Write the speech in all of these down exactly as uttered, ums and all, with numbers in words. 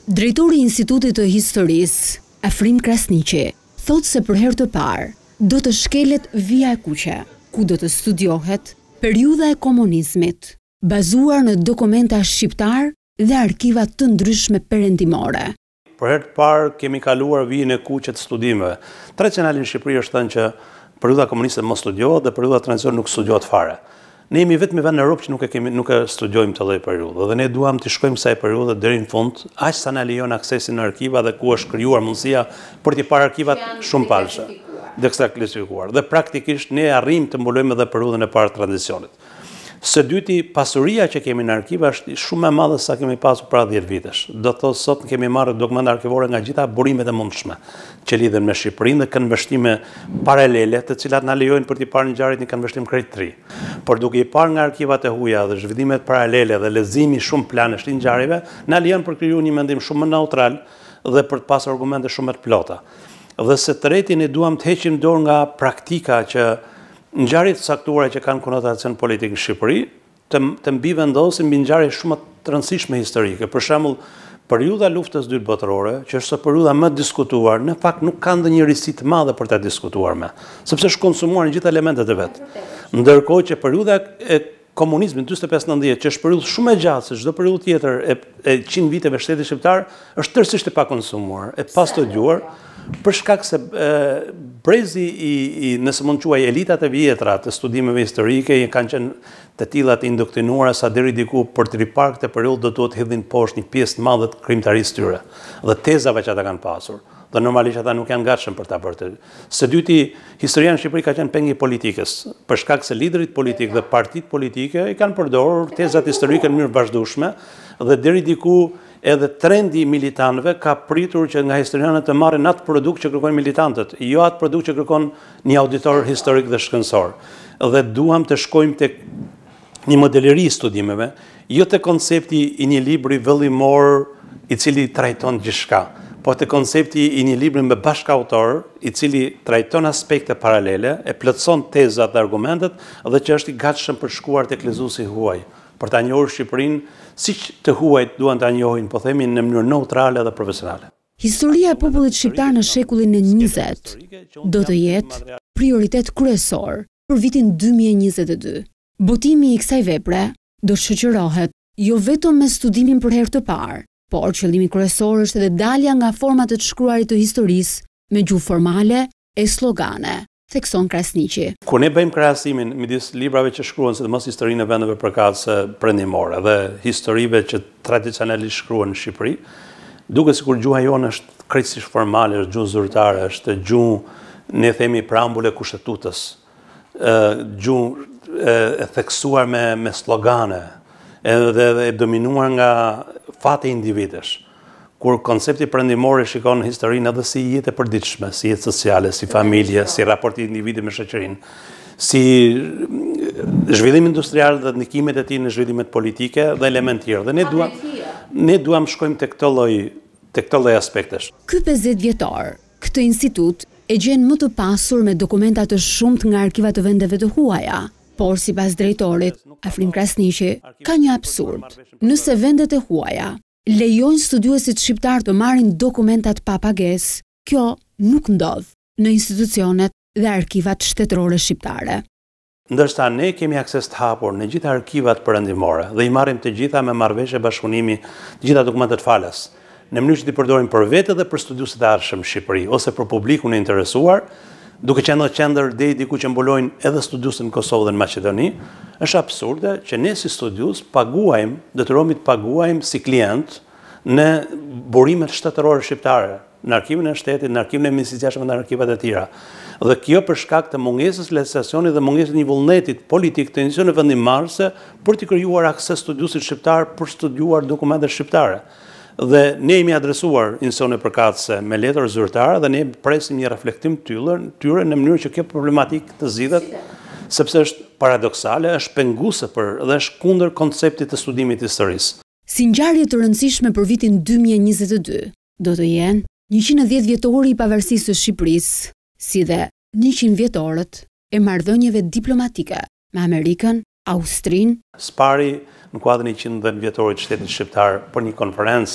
Drejtori i Institutit të Historisë, Afrim Krasniqi, thotë se për herë të parë do të shkelet vija e kuqe, ku do të studiohet periudha e komunizmit, bazuar në dokumenta shqiptar dhe arkiva të ndryshme perëndimore. Për herë të parë kemi kaluar vijën e kuqe të studimeve. Tradicionalisht në Shqipëri është thënë që periudha komuniste mos studiohet dhe periudha tranzicion nuk studiohet fare. Ne jemi vetëm vend në Europë që nuk e kemi nuk e studiojmë të lloj periudhë dhe ne duam të shkojmë kësaj periudhe deri në fund, aq sa na lejon aksesi në arkiva dhe ku është krijuar mundësia për të parë arkivat shumë palshe, dhe kësa klasifikuar. Dhe praktikisht ne arrim të mbulojmë edhe periudhën e parë të tranzicionit. Së dyti, pasuria që kemi në arkiva është shumë e madhe sa kemi pasur para dhjetë vitesh. Do të thotë sot kemi marrë dokumenta arkivore nga gjitha burimet e mundshme që lidhen me Shqipërinë dhe kanë vështrime paralele, të cilat na lejojnë për të parë ngjarjet në këndvështrim krejt të ri. Por duke i parë nga arkivat e huaja dhe zhvillimet paralele dhe leximi shumë planësh të ngjarjeve, na lejon për krijuar një mendim shumë më neutral dhe për të pasur argumente shumë më të plota. Dhe së treti, ne duam të heqim dorë nga praktika që ngjarjet të caktuara që kanë konotacion politik në Shqipëri të, të mbivendosin mbi ngjarje shumë të rëndësishme historike. Për shembull, periudha luftës së dytë botërore, që është periudha më diskutuar, në fakt nuk ka ndonjë risi të madhe për ta diskutuar me, sepse është konsumuar në gjithë elementet e vet. Ndërkohë që periudha e komunizmit njëzet e pesë nëntëdhjetë, që është periudhë shumë e gjatë se çdo periudhë tjetër e, e qind viteve shtetit shqiptar, është tërësisht e pakonsumuar, e pastudiuar, për shkak se e, brezi i, i nëse mund quaj elitat e vjetra të studimeve historike kanë qenë të tilla të indoktrinuara sa deri diku për të riparë këtë periudhë do duhet hidhin poshtë një pjesë të madhe të krijimtarisë tyre dhe tezave që ata kanë pasur. Dhe normalisht ata nuk janë gatshëm për ta bërë. Së dyti, historia në Shqipëri ka qenë peng i politikës, për shkak se liderit politik dhe partitë politike i kanë përdorur tezat historike në mënyrë vazhdueshme dhe deri diku edhe trendi i militantëve ka pritur që nga historianët të marrin atë produkt që kërkojnë militantët, jo atë produkt që kërkon një auditor historik dhe shkencor. Dhe duam të shkojmë tek një modeleri i studimeve, jo te koncepti i një libri vëllimor i cili trajton gjithçka, po te koncepti i një libri me bashkautor i cili trajton aspekte paralele, e plotëson tezat dhe argumentet dhe që është i gatshëm për shkuar tek lexuesi huaj, për ta njohur Shqipërinë siç të huajt duan ta njohin, po themi në mënyrë neutrale dhe profesionale. Historia e popullit shqiptar në shekullin e njëzet do të jetë prioritet kryesor për vitin dy mijë e njëzet e dy. Botimi i kësaj vepre do shoqërohet jo vetëm me studimin për herë të parë, por qëllimi kryesor është edhe dalja nga format të shkruarit të historisë me gjuhë formale e slogane, thekson Krasniqi. Kur ne bëjmë krahasimin midis librave që shkruan sidomos historinë e vendeve përkatëse perëndimore dhe historive që tradicionalisht shkruan në Shqipëri, duket sikur gjuha jonë është krejtësisht formale, është gjuhë zyrtare, është gjuhë, ne themi preambule kushtetutës, gjuhë e theksuar me me slogane, edhe e dominuar nga fati individesh, kur koncepti perëndimor e shikon historinë edhe si jetë e përditshme, si jetë sociale, si familje, si raporti individit me shoqërinë, si zhvillim industrial dhe ndikimet e tij në zhvillimet politike dhe element tjerë. Dhe ne duam ne duam shkojmë tek këto lloj tek këto lloj aspektesh. Ky pesëdhjetë vjetor, këtë institut e gjen më të pasur me dokumenta të shumtë nga arkivat të vendeve të huaja. Por sipas drejtorit Afrim Krasniqi, ka një absurd. Nëse vendet e huaja lejojnë studiuesit shqiptar të marrin dokumentat pa pagesë, kjo nuk ndodh në institucionet dhe arkivat shtetërore shqiptare. Ndërsa ne kemi akses të hapur në gjitha arkivat perëndimore dhe i marrim të gjitha me marrëveshje bashkëpunimi, të gjitha dokumentet falas, në mënyrë që t'i përdorim për vete dhe për studiuesit e ardhshëm në Shqipëri ose për publikun e interesuar, duke qenë në qendër deri diku që mbulojnë edhe studiuesët në Kosovë dhe në Maqedoni, është absurde që ne si studiues paguajmë, detyrohemi të paguajmë si klient në burimet shtetërore shqiptare, në arkivin e shtetit, në arkivin e ministrisë jashtme dhe në arkivat e tjera. Dhe kjo për shkak të mungesës legislacioni dhe mungesës një vullnetit politik të institucioneve vendimmarrëse për të krijuar akses studiuesit shqiptar për studiuar dokumentet shqiptare. Dhe ne jemi adresuar institucione përkatëse me letër zyrtare dhe ne presim një reflektim tyre në mënyrë që kjo problematik të zgjidhet, sepse është paradoksale, është penguese për dhe është kundër konceptit të studimit historisë. Si ngjarje të rëndësishme për vitin dy mijë e njëzet e dy, do të jenë njëqind e dhjetë vjetori i pavarësisë së Shqipërisë, si dhe njëqind vjetorët e marrëdhënieve diplomatike me Amerikën, Austrinë. Spari në kuadrin e njëqind vjetorit të shtetit shqiptar për një konferencë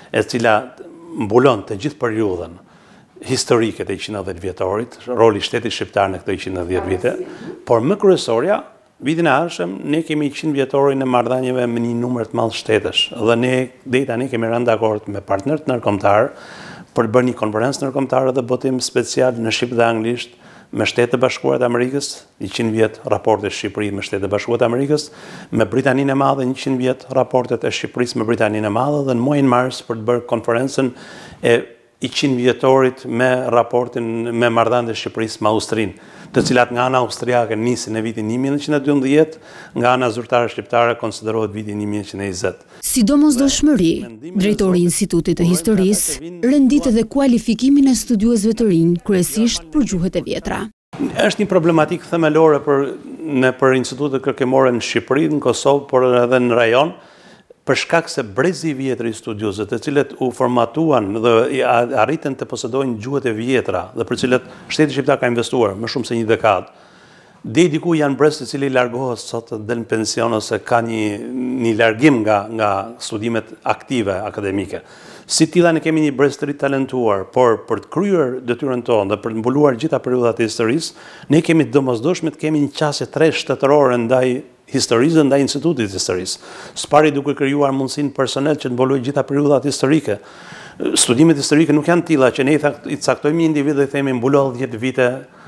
e cila mbulon të gjithë periudhën historike të njëqind e dhjetë vjetorit, roli shtetit shqiptar në këto njëqind e dhjetë vite, por më kryesorja, vitin e ardhshëm ne kemi njëqind vjetorin e marrëdhënieve me një numër të madh shtetesh dhe ne deri tani kemi rënë dakord me partnerët ndërkombëtar për të bërë një konferencë ndërkombëtare dhe botim special në shqip dhe anglisht me Shtetet e Bashkuara të Amerikës, njëqind vjet raportet e Shqipërisë me Shtetet e Bashkuara të Amerikës, me Britaninë e Madhe njëqind vjet raportet e Shqipërisë me Britaninë e Madhe dhe në muajin mars për të bërë konferencën e njëqind vjetorit me raportin me marrëdhëniet e Shqipërisë me Austrinë, të cilat nga ana austriake nisin në vitin një mijë e nëntëqind e dymbëdhjetë, nga ana zyrtare shqiptare konsiderohet viti një mijë e nëntëqind e njëzet. Sidomosdoshmëri, drejtori i Institutit të Historisë rendit edhe kualifikimin e studiuesve të rinj, kryesisht për gjuhët e vjetra. Është një problematikë themelore për në për institutet kërkimore në Shqipëri, në Kosovë, por edhe në rajon, për shkak se brezi i vjetër i studiuesve, të cilët u formatuan dhe arritën të posedojnë gjuhët e vjetra dhe për cilët shteti shqiptar ka investuar më shumë se një dekadë, deri diku janë brez të cili largohet sot del në pension ose ka një një largim nga nga studimet aktive akademike. Si tilla ne kemi një brez të ri talentuar, por për të kryer detyrën tonë dhe për të mbuluar gjitha periudhat e historisë, ne kemi domosdoshme të kemi një qasje tre shtetërore ndaj historisë ndaj Institutit të Historisë. Spari duke krijuar mundësinë personel që të mbulojë gjitha periudhat historike. Studimet historike nuk janë tilla që ne i caktojmë një individ dhe i themi mbulo dhjetë vite,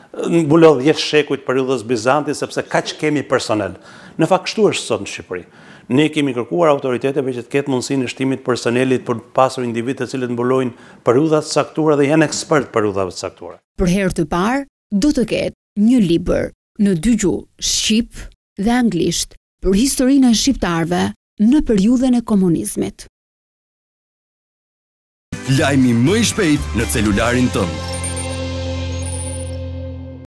mbulo dhjetë shekujt periudhës Bizantit sepse kaq kemi personel. Në fakt kështu është sot në Shqipëri. Ne kemi kërkuar autoriteteve që të ketë mundësinë e shtimit personelit për të pasur individ të cilët mbulojnë periudha të caktuara dhe janë ekspert periudhave të caktuara. Për herë të parë do të ketë një libër në dy gjuhë, shqip dhe anglisht, për historinë e shqiptarëve në periudhën e komunizmit. Lajmi më i shpejt në celularin tënd.